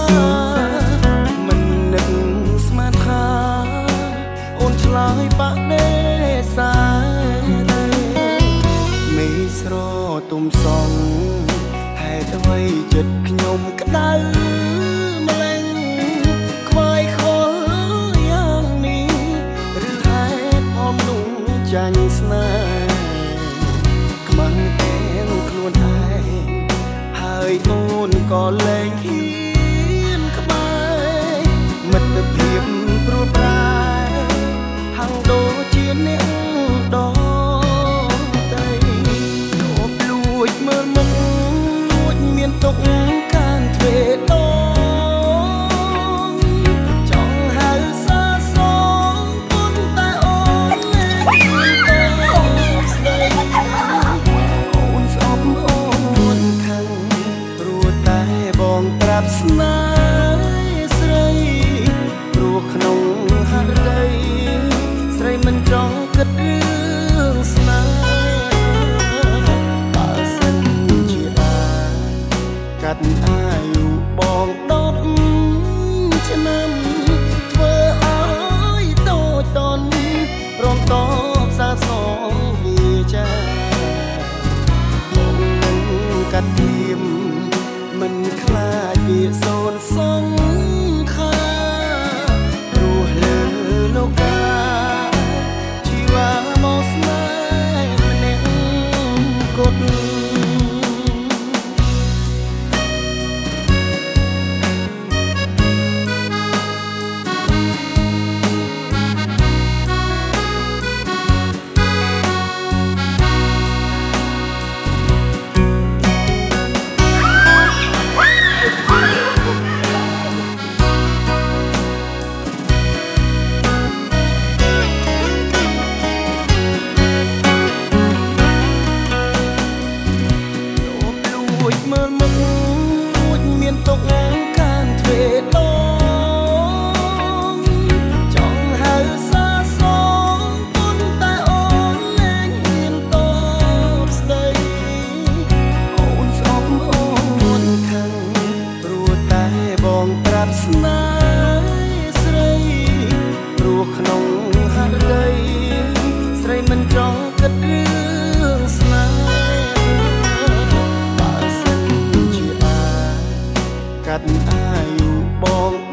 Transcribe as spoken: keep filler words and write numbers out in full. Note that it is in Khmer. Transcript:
មិននឹកស្មានថាអូនឆ្លើយបាក់ដេសាទេមេស្រទុំសងហេតុអ្វីចិត្តខ្ញុំក្តៅម្លេងខ្វាយខលយ៉ាងនេះឬហេតុផលនោះចាញ់ស្នេហ៍ខ្មាំងទាំងខ្លួនឯងហើយអូនក៏លែងហ៊ានក្បែរមិត្តភាពព្រួលប្រែហាំងដូចជាអ្នកដតីលោបលួចមើលមុខលួចមានទុកការទ្វេដងចង់ហៅសាសងប៉ុន្តែអូនលែងស្ដីអូនស្អប់អូនខឹងព្រោះតែបងប្រាប់ស្នេហ៍ស្រីព្រោះក្នុងហឫទ័យស្រីមិនចង់គិតរឿងស្នេហ៍បើសិនជាអាចកាត់អាយុបងដប់ឆ្នាំធ្វើឲ្យតូចតន់ព្រមតបសាសងវាចាបងនឹងកាត់ទៀមមិនខ្លាចវាសូនសងខាព្រោះលើលោកាជីវ៉ាមកស្នេហ៍ម្នាក់គត់មើលមុខលួចមានទុកការទ្វេដងចង់ហៅសាសងប៉ុន្តែអូនលែងហ៊ានតបស្ដីអូនស្អប់អូនខឹងព្រោះតែបងប្រាប់ស្នេហ៍ស្រីព្រោះក្នុងហឫទ័យស្រីមិនចង់គិតរឿងស្នេហ៍កាត់អាយុបង